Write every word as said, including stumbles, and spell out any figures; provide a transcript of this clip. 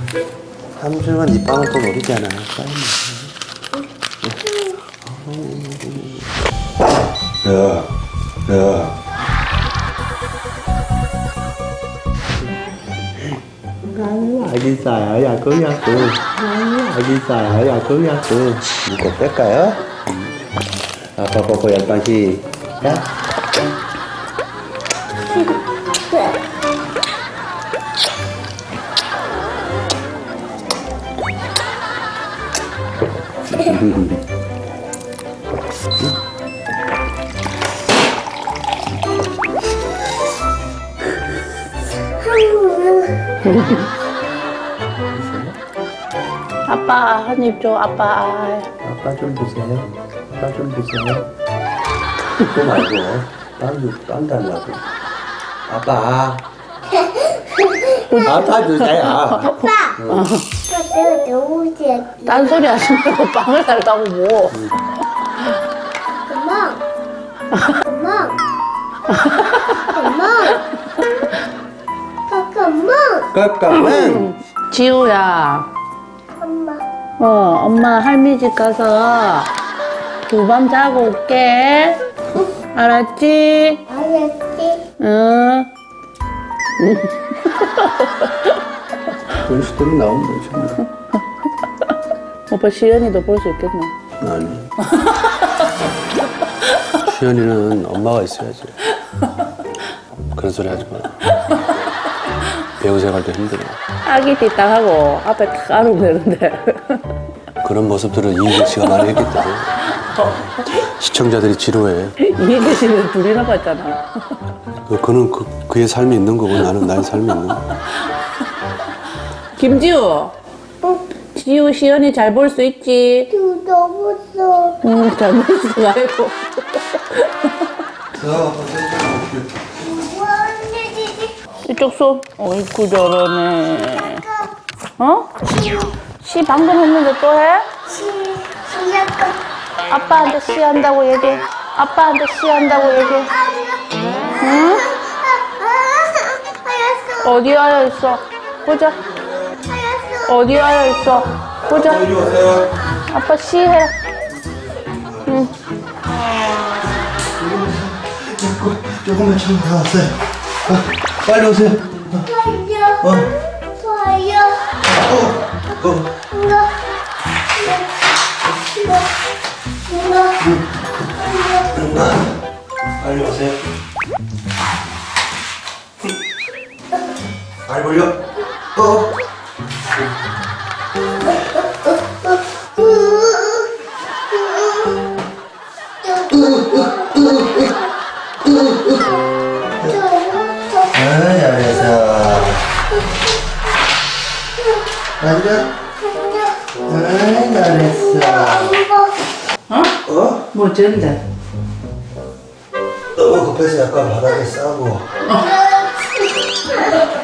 삼촌은 네 빵을 또 노리잖아. 야, 야. 알겠어요, 야구, 야구. 알겠어요, 야구, 야구. 이거 뺄까요? 아빠 뽀뽀 열방 시작. 아빠 한 입 줘. 아빠. 아빠 좀 주세요. 아빠 좀 주세요. 그거 말고 빵, 빵 달라고. 아빠. 아빠 주세요. 아빠. 응. 내가 너무 좋아. 딴소리 하지 말고 빵을 달라고 뭐. 엄마. 엄마. 엄마. 잠깐만. 잠깐만. 지우야. 엄마. 어, 엄마 할미 집 가서 두 밤 자고 올게. 알았지? 알았지? 응. 볼 수 있으면 나오면 되지 뭐. 오빠 시연이도 볼 수 있겠네. 아니. 시연이는 엄마가 있어야지. 그런 소리 하지 마. 배우 생활도 힘들어. 아기 띠딱하고 앞에 탁 안으면 되는데. 그런 모습들을 이희경 씨가 많이 했기 때문에 시청자들이 지루해. 이희경 씨는 둘이나 봤잖아. 그, 그는 그, 그의 삶이 있는 거고 나는 나의 삶이 있는 거고. 김지우. 응. 지우 시연이 잘 볼 수 있지? 두 너무 써. 응, 잘 볼 수 말고. 이쪽 손. 어이구, 저러네. 어? 시 방금 했는데 또 해? 시, 시작과. 아빠한테 시 한다고 얘기해. 아빠한테 시 한다고 얘기해. 응? 알았어. 어디 하여 있어? 보자. 알았어. 어디 하여 있어? 보자. 이리 오세요. 아빠 시 해. 응. 조금만 좀 더 왔어요. 아, 빨리 오세요. 좋아요. 어. 좋아요. 어. 어. 이거. 이거. 이거. 이거. 빨리 오세요. 발 벌려. 어. 아, 잘했어. 앉아. 아, 잘했어. 어? 어? 뭐 어쩐데? 너무 급해서 약간 바닥에 싸고.